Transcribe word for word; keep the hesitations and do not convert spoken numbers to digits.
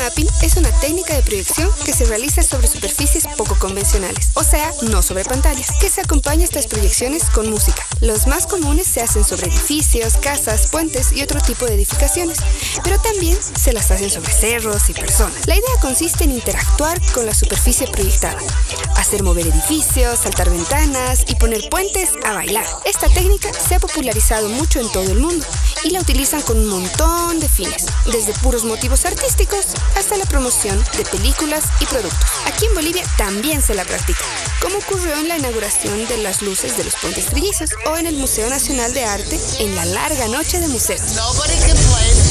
mapping es una técnica de proyección que se realiza sobre superficies poco convencionales, o sea, no sobre pantallas, que se acompaña a estas proyecciones con música. Los más comunes se hacen sobre edificios, casas, puentes y otro tipo de edificaciones, pero también se las hacen sobre cerros y personas. La idea consiste en interactuar con la superficie proyectada, hacer mover edificios, saltar ventanas y poner puentes a bailar. Esta técnica se ha popularizado mucho en todo el mundo y la utilizan con un montón de fines, desde puros motivos artísticos hasta la promoción de películas y productos. Aquí en Bolivia también se la practica, como ocurrió en la inauguración de las luces de los puentes trillizos o en el Museo Nacional de Arte en la larga noche de museos.